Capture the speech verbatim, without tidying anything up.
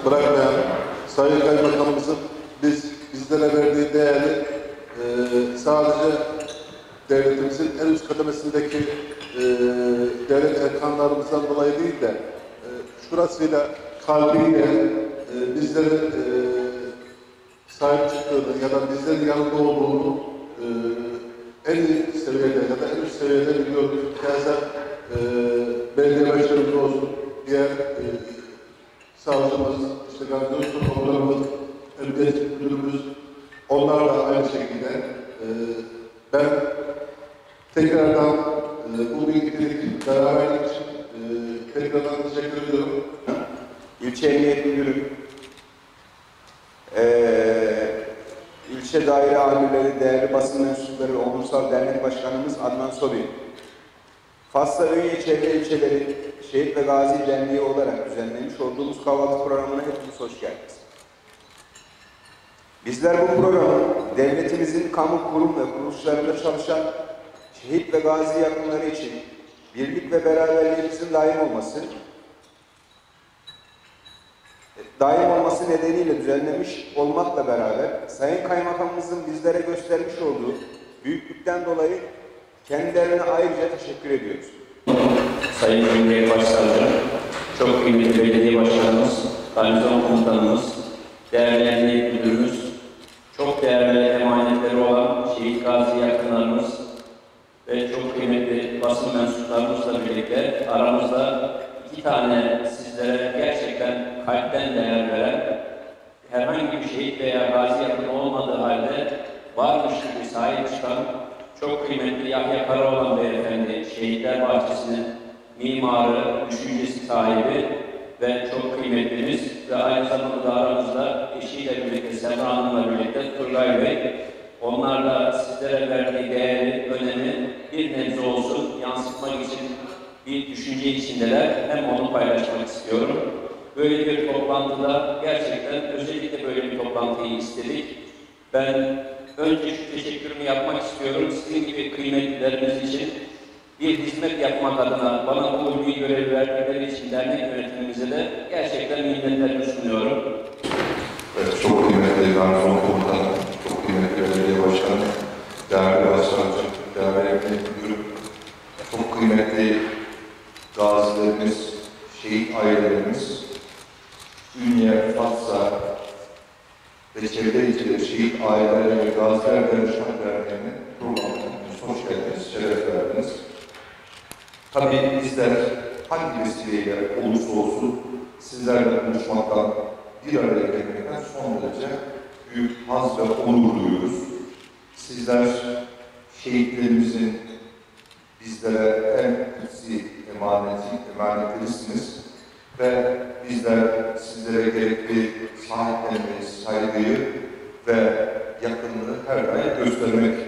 bırakmayan Sayın Kaymakamımızın biz bizlere verdiği değeri e, sadece devletimizin en üst kademesindeki e, devlet erkanlarımızdan dolayı değil de e, şurasıyla, kalbiyle e, bizlerin e, sahip çıktığını ya da bizlerin yanında olduğunu e, en iyi seviyede ya da en üst seviyede biliyoruz. Keza e, belediye başkanımız olsun, diğer e, savcımız, işte garnizon komutanımız, emniyet müdürümüz, onlar da aynı şekilde. E, ben tekrardan e, bu birliktelik, beraberlik için e, tekrardan teşekkür ediyorum. İlçe Emniyet Müdürü, ee, İlçe Daire Amirleri, değerli basın mensupları, Onursal Dernek Başkanımız Adnan Sobi, Fas'ta Ünye çevre ilçeleri Şehit ve Gazi Derneği olarak düzenlemiş olduğumuz kahvaltı programına hepiniz hoş geldiniz. Bizler bu programı devletimizin kamu kurum ve kuruluşlarında çalışan şehit ve gazi yakınları için birlik ve beraberliğimizin daim olması, daim olması nedeniyle düzenlemiş olmakla beraber Sayın Kaymakamımızın bizlere göstermiş olduğu büyüklükten dolayı kendilerine ayrıca teşekkür ediyoruz. Sayın Cumhuriyet Başsavcım, çok kıymetli belediye başkanımız, garnizon komutanımız, değerli emniyet müdürümüz, çok değerli emanetleri olan şehit gazi yakınlarımız ve çok kıymetli basın mensuplarımızla birlikte aramızda iki tane sizlere gerçekten kalpten değer veren, herhangi bir şehit veya gazi yakını olmadığı halde varmış gibi sahip çıkan çok kıymetli Yahya Karaoğlan Beyefendi, Şehitler Bahçesi'nin mimarı, düşüncesi sahibi ve çok kıymetlimiz ve aynı zamanda da aramızda eşiyle birlikte, Semra Hanım'la birlikte Turgay Bey, onlarla sizlere verdiği değeri, önemi bir nebze olsun yansıtmak için bir düşünce içindeler. Hem onu paylaşmak istiyorum. Böyle bir toplantıda gerçekten özellikle böyle bir toplantıyı istedik. Ben önce şu teşekkürümü yapmak istiyorum. Sizin gibi kıymetlilerimiz için bir hizmet yapmak adına bana bu ulvi görevi verdikleri için dernek yönetimimize de gerçekten minnetlerimi sunuyorum. Evet, çok kıymetli garnizon komutanı, çok kıymetli belediye başkanı, değerli başsavcı, değerli emniyet müdürü, çok kıymetli gazilerimiz, şehit ailelerimiz, Ünye, Fatsa ve çevre ilçeleri şehit aileleri ve gaziler danışman derneğine programına hoş geldiniz, şeref verdiniz. Tabii bizler hangi vesileyle olursa olsun sizlerle konuşmaktan, bir araya gelmekten son derece büyük haz ve onur duyuyoruz. Sizler şehitlerimizin bizlere en kutsi emaneti, emanetlerisiniz ve bizler sizlere gerekli sahiplenmeyi, saygıyı ve yakınlığı her daim göstermek